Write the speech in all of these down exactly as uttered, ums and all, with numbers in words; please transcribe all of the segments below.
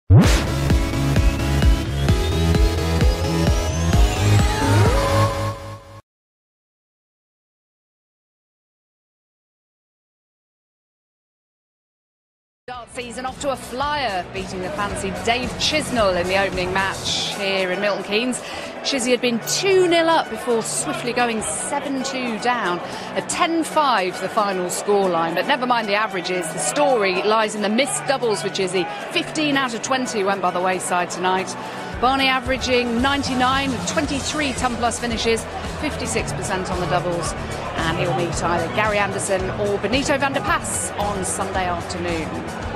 Dart season off to a flyer, beating the fancy Dave Chisnall in the opening match here in Milton Keynes. Chizzy had been two nil up before swiftly going seven two down. A ten five the final scoreline, but never mind the averages. The story lies in the missed doubles for Chizzy. fifteen out of twenty went by the wayside tonight. Barney averaging ninety-nine with twenty-three ton plus finishes, fifty-six percent on the doubles. And he'll meet either Gary Anderson or Benito van der Pas on Sunday afternoon.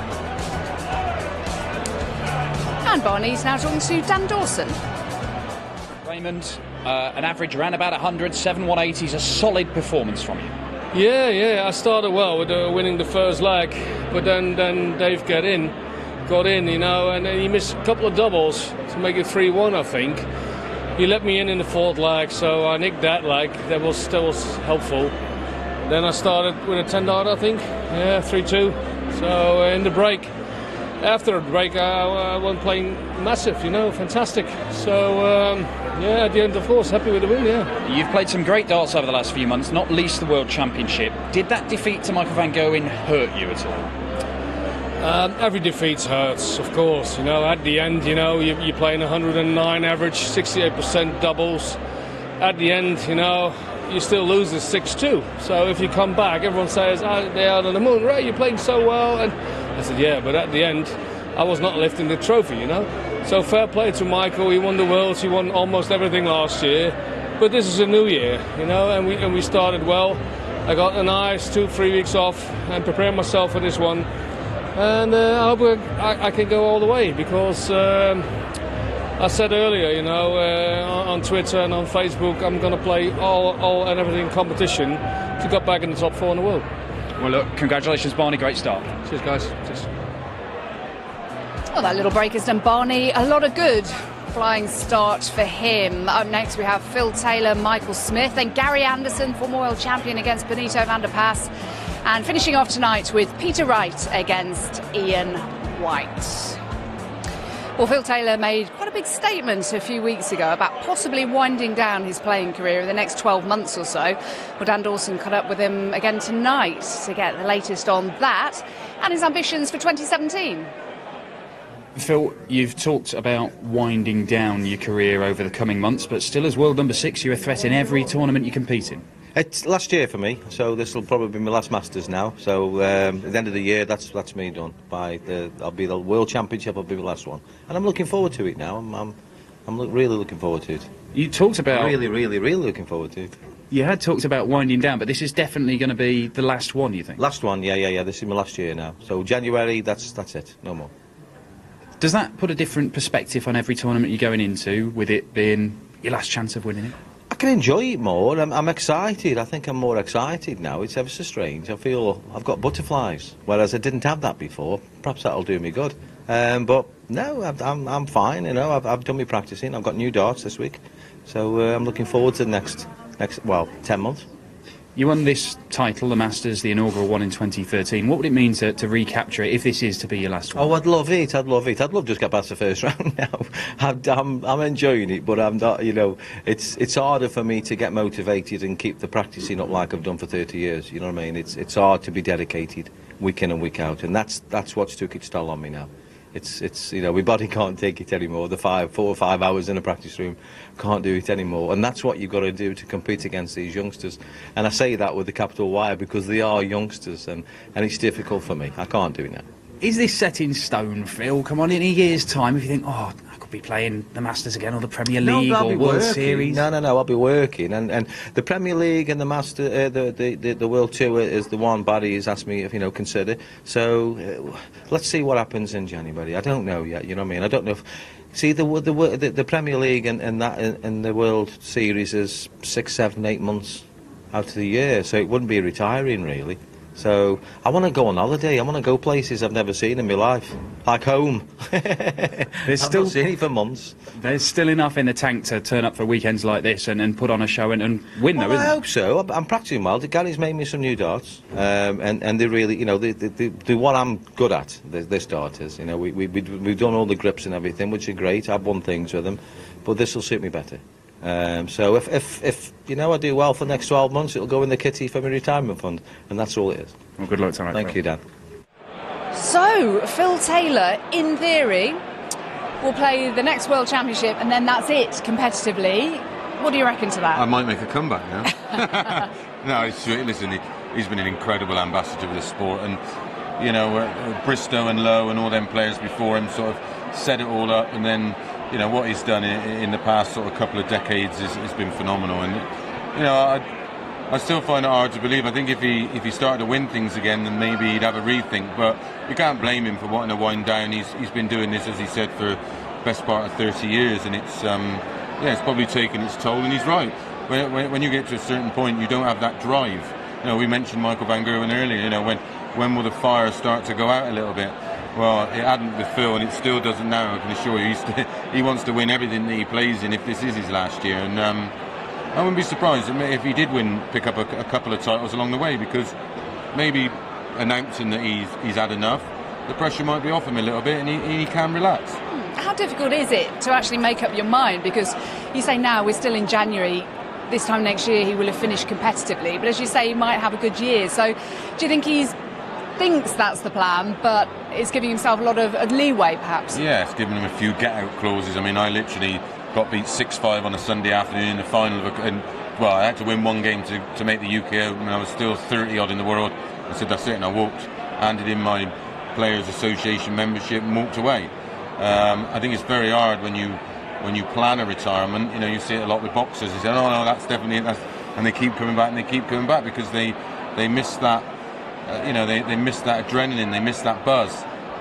And Barney's now talking to Dan Dawson. Raymond, uh, an average around about one hundred, seven one eighty is a solid performance from you. Yeah, yeah, I started well with uh, winning the first leg, but then, then Dave got in, got in, you know, and then he missed a couple of doubles to make it three one, I think. He let me in in the fourth leg, so I nicked that leg. That was, that was helpful. Then I started with a ten dart, I think. Yeah, three two. So uh, in the break, after the break, I, I went playing massive, you know, fantastic. So um, yeah, at the end, of course, happy with the win, yeah. You've played some great darts over the last few months, not least the World Championship. Did that defeat to Michael van Gerwen hurt you at all? Um, every defeat hurts, of course. You know, at the end, you know, you, you're playing one hundred nine average, sixty-eight percent doubles. At the end, you know, you still lose the six two. So if you come back, everyone says, oh, they're out on the moon. Right, you're playing so well. And I said, yeah, but at the end, I was not lifting the trophy, you know. So fair play to Michael. He won the Worlds. He won almost everything last year. But this is a new year, you know, and we, and we started well. I got a nice two, three weeks off and prepared myself for this one. And uh, I hope I, I can go all the way, because um, I said earlier, you know, uh, on, on Twitter and on Facebook, I'm going to play all, all and everything competition to get back in the top four in the world. Well, look, congratulations, Barney. Great start. Cheers, guys. Cheers. Well, that little break has done Barney a lot of good. Flying start for him. Up next we have Phil Taylor, Michael Smith, then Gary Anderson, former world champion, against Benito van der Pas. And finishing off tonight with Peter Wright against Ian White. Well, Phil Taylor made quite a big statement a few weeks ago about possibly winding down his playing career in the next twelve months or so. Well, Dan Dawson caught up with him again tonight to get the latest on that and his ambitions for twenty seventeen. Phil, you've talked about winding down your career over the coming months, but still as world number six, you're a threat in every tournament you compete in. It's last year for me, so this will probably be my last Masters now. So um, at the end of the year, that's that's me done. By the, I'll be the World Championship. I'll be the last one, and I'm looking forward to it now. I'm I'm, I'm look, really looking forward to it. You talked about really, really, really looking forward to it. You had talked about winding down, but this is definitely going to be the last one, you think? Last one, yeah, yeah, yeah. This is my last year now. So January, that's that's it. No more. Does that put a different perspective on every tournament you're going into, with it being your last chance of winning it? I can enjoy it more. I'm, I'm excited. I think I'm more excited now. It's ever so strange. I feel I've got butterflies, whereas I didn't have that before. Perhaps that'll do me good. Um, but no, I've, I'm I'm fine. You know, I've I've done my practicing. I've got new darts this week, so uh, I'm looking forward to the next next well ten months. You won this title, the Masters, the inaugural one in twenty thirteen. What would it mean to, to recapture it if this is to be your last one? Oh, I'd love it. I'd love it. I'd love to just get past the first round now. I'm, I'm, I'm enjoying it, but I'm not. You know, it's it's harder for me to get motivated and keep the practicing up like I've done for thirty years. You know what I mean? It's it's hard to be dedicated week in and week out, and that's that's what's took its toll on me now. It's it's you know, my body can't take it anymore. The five, four or five hours in a practice room, can't do it anymore. And that's what you've got to do to compete against these youngsters. And I say that with a capital Y because they are youngsters, and and it's difficult for me. I can't do it now. Is this set in stone, Phil? Come on, in a year's time, if you think, oh, I could be playing the Masters again, or the Premier League, no, or World working. Series. No, no, no. I'll be working, and and the Premier League and the Master, uh, the, the the the World Tour is the one Barry has asked me if you know consider. So uh, let's see what happens in January. I don't know yet. You know what I mean? I don't know if. See, the the the, the Premier League and, and that and the World Series is six, seven, eight months out of the year, so it wouldn't be retiring really. So I want to go on holiday. I want to go places I've never seen in my life, like home. There's I've still not seen it for months. There's still enough in the tank to turn up for weekends like this and, and put on a show and, and win, Well, though, I isn't hope so. I'm, I'm practicing well. Gary's made me some new darts, um, and and they really, you know, they, they, they do what I'm good at. The, the starters, you know, we we we we've done all the grips and everything, which are great. I've won things with them, but this will suit me better. Um, so if, if, if you know I do well for the next twelve months, it'll go in the kitty for my retirement fund, and that's all it is. Well, good luck tonight. Thank you, Dan. So, Phil Taylor, in theory, will play the next World Championship, and then that's it, competitively. What do you reckon to that? I might make a comeback now. No, it's, listen, he, he's been an incredible ambassador of the sport, and, you know, uh, Bristow and Lowe and all them players before him sort of set it all up, and then, you know, what he's done in, in the past sort of couple of decades has, has been phenomenal. And, you know, I, I still find it hard to believe. I think if he if he started to win things again, then maybe he'd have a rethink. But you can't blame him for wanting to wind down. He's he's been doing this, as he said, for the best part of thirty years, and it's um, yeah, it's probably taken its toll. And he's right. When, when, when you get to a certain point, you don't have that drive. You know, we mentioned Michael van Gerwen earlier. You know, when when will the fire start to go out a little bit? Well, it hadn't with Phil, and it still doesn't now. I can assure you, he's to, he wants to win everything that he plays in. If this is his last year, and um, I wouldn't be surprised if he did win, pick up a, a couple of titles along the way, because maybe announcing that he's he's had enough, the pressure might be off him a little bit, and he, he can relax. How difficult is it to actually make up your mind? Because you say now we're still in January. This time next year he will have finished competitively, but as you say, he might have a good year. So, do you think he's thinks that's the plan, but is giving himself a lot of leeway, perhaps? Yeah, it's giving him a few get-out clauses. I mean, I literally got beat six five on a Sunday afternoon in the final of a, and, well, I had to win one game to, to make the U K Open, and I was still thirty-odd in the world. I said, that's it, and I walked, handed in my Players Association membership and walked away. Um, I think it's very hard when you when you plan a retirement. You know, you see it a lot with boxers. They say, oh, no, that's definitely it. That's, and they keep coming back, and they keep coming back because they, they miss that Uh, you know, they, they miss that adrenaline, they miss that buzz.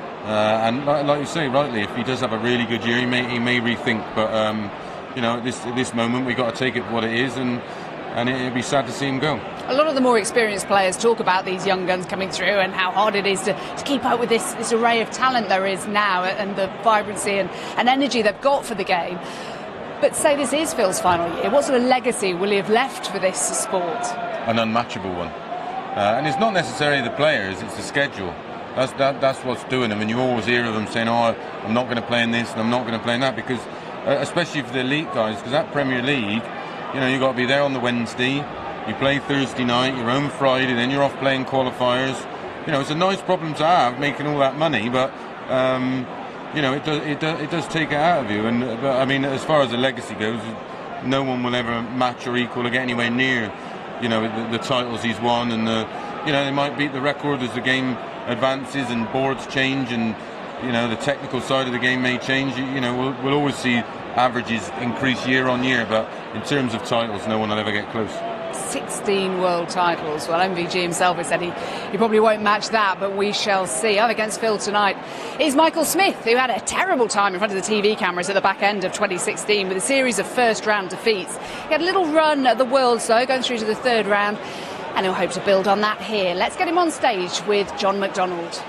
Uh, and like, like you say, rightly, if he does have a really good year, he may he may rethink. But, um, you know, at this, at this moment, we've got to take it for what it is, and, and it, it'd be sad to see him go. A lot of the more experienced players talk about these young guns coming through and how hard it is to, to keep up with this, this array of talent there is now, and the vibrancy and, and energy they've got for the game. But say this is Phil's final year, what sort of legacy will he have left for this sport? An unmatchable one. Uh, and it's not necessarily the players, it's the schedule. That's that, that's what's doing them. And you always hear of them saying, oh, I'm not going to play in this and I'm not going to play in that. Because, uh, especially for the elite guys, because that Premier League, you know, you've got to be there on the Wednesday, you play Thursday night, you're home Friday, then you're off playing qualifiers. You know, it's a nice problem to have, making all that money, but, um, you know, it does, it, does, it does take it out of you. And but, I mean, as far as the legacy goes, no one will ever match or equal or get anywhere near, you know, the, the titles he's won, and the, you know, they might beat the record as the game advances and boards change, and, you know, the technical side of the game may change. You, you know, we'll, we'll always see averages increase year on year, but in terms of titles, no one will ever get close. sixteen world titles. Well, M V G himself has said he, he probably won't match that, but we shall see. Up against Phil tonight is Michael Smith, who had a terrible time in front of the T V cameras at the back end of twenty sixteen with a series of first-round defeats. He had a little run at the Worlds, though, going through to the third round, and he'll hope to build on that here. Let's get him on stage with John McDonald.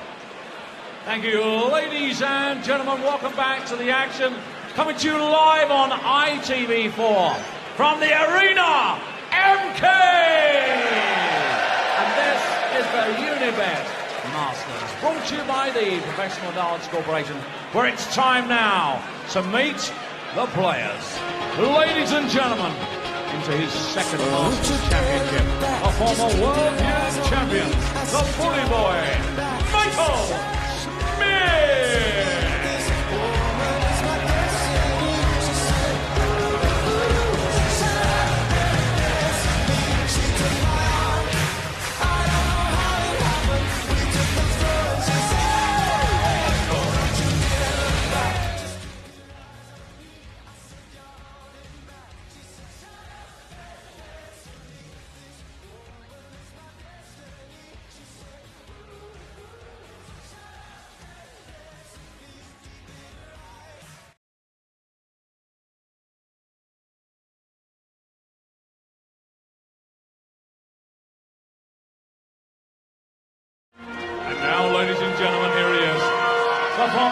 Thank you, ladies and gentlemen. Welcome back to the action. Coming to you live on I T V four from the arena, M K! And this is the Unibet Masters, brought to you by the Professional Darts Corporation, where it's time now to meet the players. Ladies and gentlemen, into his second Masters Championship, a former World Youth Champion, the Bully Boy, Michael Smith!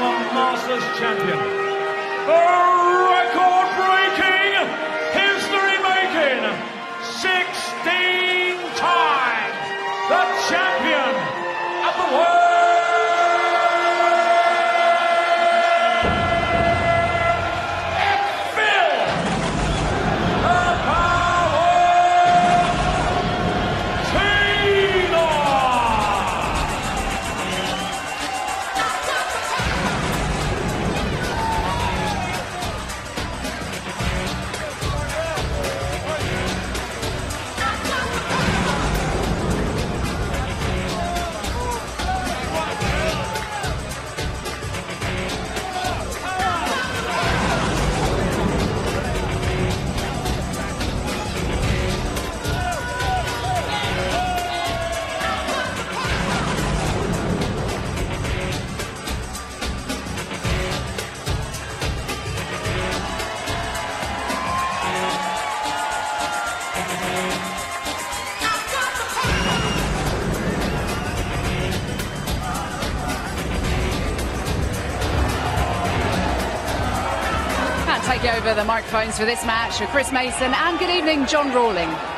Masters champion, the record-breaking, history-making, sixteen times the champion of the world. Take over the microphones for this match with Chris Mason, and good evening, John Rawling.